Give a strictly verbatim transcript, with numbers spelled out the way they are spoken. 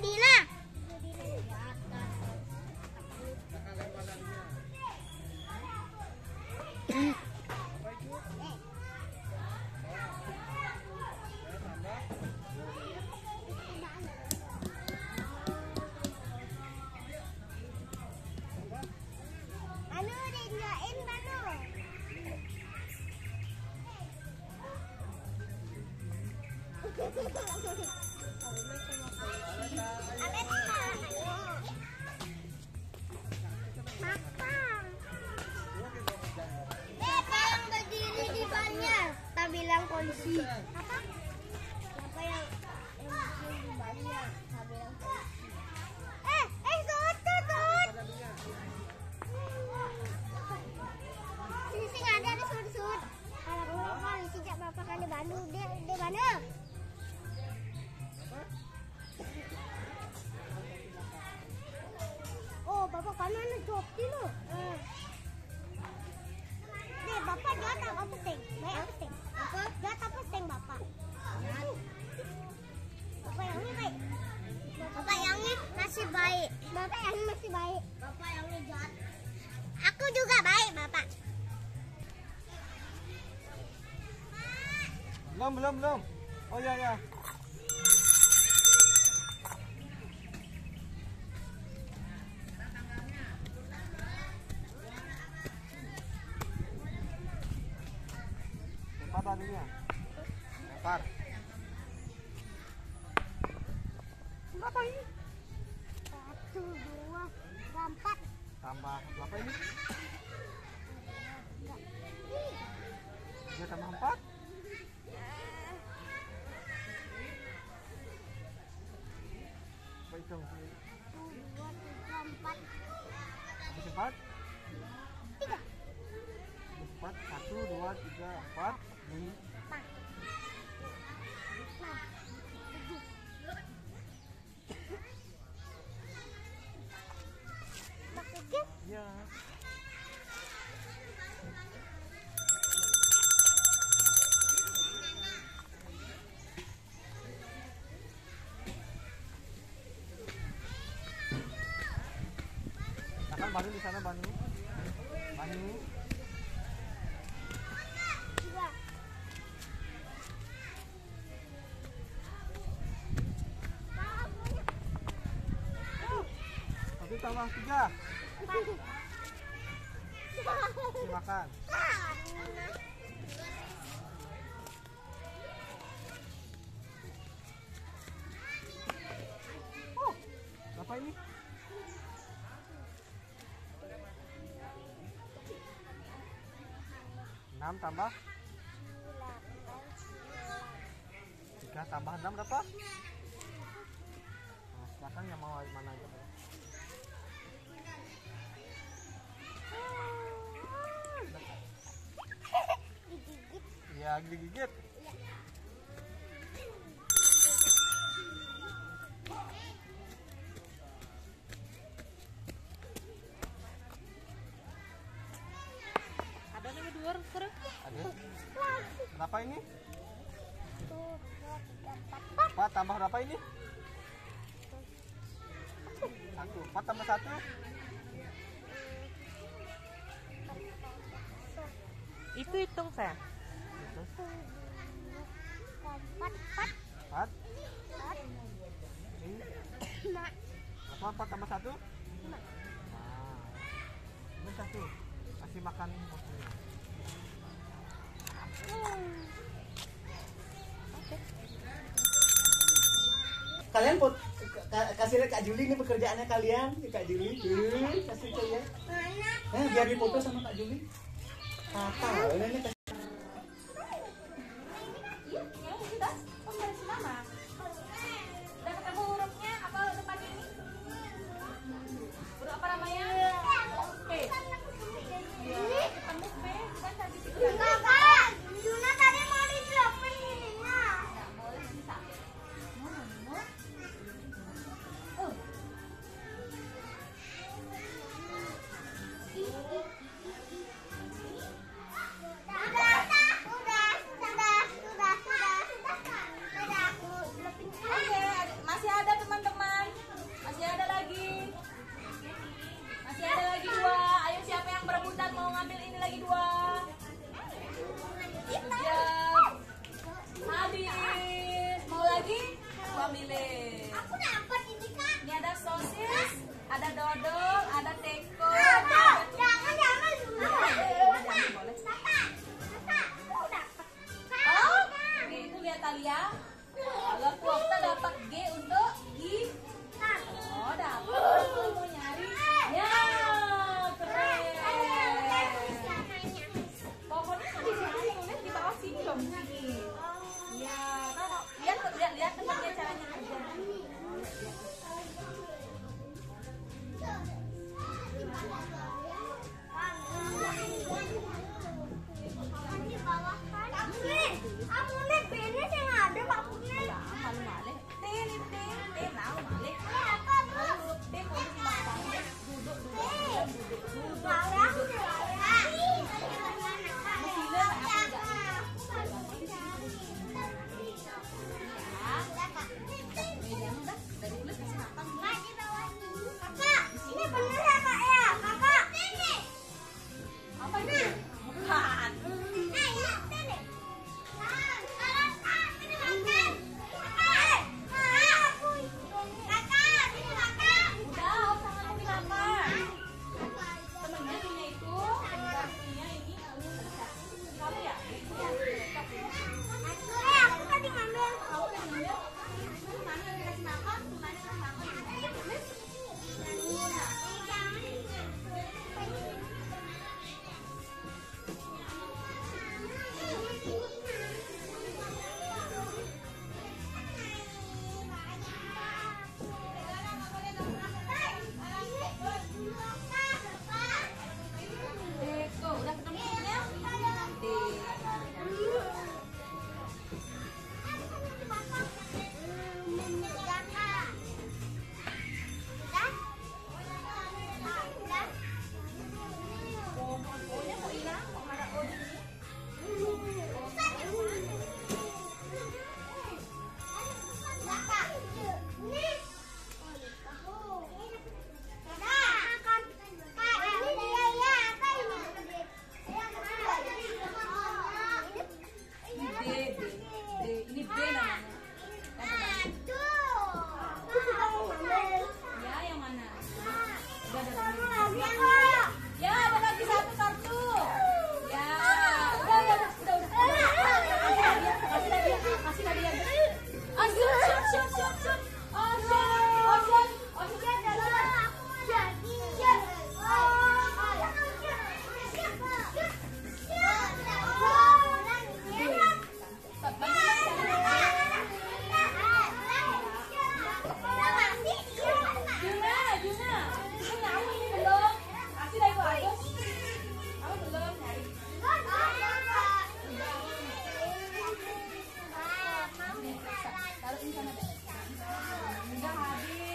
Dina. Anu dinyain Banu. Bilang polisi. Apa? Siapa yang yang di bannya? Saya bilang polisi. Eh, eh, sud, sud. Sini sih nggak ada ada sud, sud. Kalau polisi jak bapak kan di Bandung, dia di mana? Oh, bapak kan mana joki lo? Eh. Nih, bapak jawab apa penting? Baik apa penting? Apa? Jawab apa penting bapak? Bapak yang ini baik. Bapak yang ini masih baik. Bapak yang ini masih baik. Bapak yang ini jahat. Aku juga baik, bapak. Belum, belum, belum. Oh ya, ya. Lempar tadinya. Lempar. Berapa ini? Satu, dua, tiga, empat. Tambah berapa ini? Tiga tambah empat? Apa hitung? Satu, dua, tiga, empat. Habis empat? Tiga. Habis empat. Satu, dua, tiga, empat. Lima. Empat. Enam. Tujuh. Empat tujuh. Ya. Akan Banu di sana, Banu. Banu. Dua. Satu tambah tiga. Empat. Silakan. Oh, berapa ini? Enam tambah tiga tambah enam berapa? Nah, silakan yang mau mana aja. Digigit. Ya, digigit. Ada nih dua kurang. Ada. Berapa ini? Satu, dua, tiga, empat. Empat tambah berapa ini? Satu. Empat tambah satu? Itu hitung saya. Empat, empat, Empat. empat, Ini. lima, Berapa empat tambah satu? lima. Nah. Ini satu. Kasih makan porsinya. Kalian pot kasih lihat Kak Juli ini pekerjaannya kalian, Kak Juli. Hmm, kasih ke ya. Eh, biar dipoto sama Kak Juli. Apa? Ini kasih. Yuna tadi mau disiapin ininya. Udah habis.